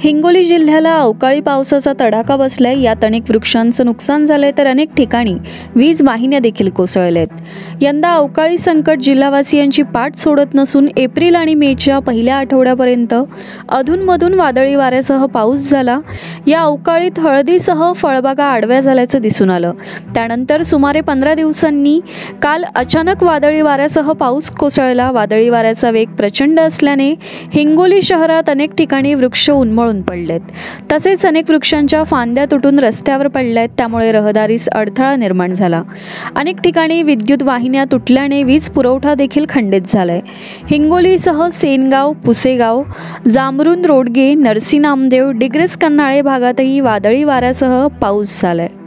हिंगोली जिल्ह्याला अवकाळी पावसाचा तडाखा बसलाय। यात अनेक वृक्षांचं नुकसान झालंय तर अनेक ठिकाणी वीज वाहिन्या देखील कोसळल्यात। यंदा अवकाळी संकट जिल्हावासियांची पाठ सोडत नसून एप्रिल आणि मेच्या पहिल्या आठवड्यापर्यंत अधूनमधून वादळी वाऱ्यासह पाऊस झाला। या अवकाळीत हळदीसह फळबागा आडव्या झाल्याचं दिसून आलं। त्यानंतर सुमारे 15 दिवसांनी काल अचानक वादळी वाऱ्यासह पाऊस कोसळला। वादळी वाऱ्याचा वेग प्रचंड असल्याने हिंगोली शहरात अनेक ठिकाणी वृक्ष उन्मळून पडलेत। तसेच अनेक वृक्षांच्या फांद्या तुटून रस्त्यावर पडल्यात, त्यामुळे रहदारीस अडथळा निर्माण झाला। अनेक ठिकाणी विद्युत वाहिन्या तुटल्याने वीज पुरवठा देखील खंडित झालाय। हिंगोलीसह सेनगाव, पुसेगाव, जामरुंद, रोडगे, नरसी नामदेव, डिग्रस कन्हाळे भागातही वादळी वाऱ्यासह पाऊस झालाय।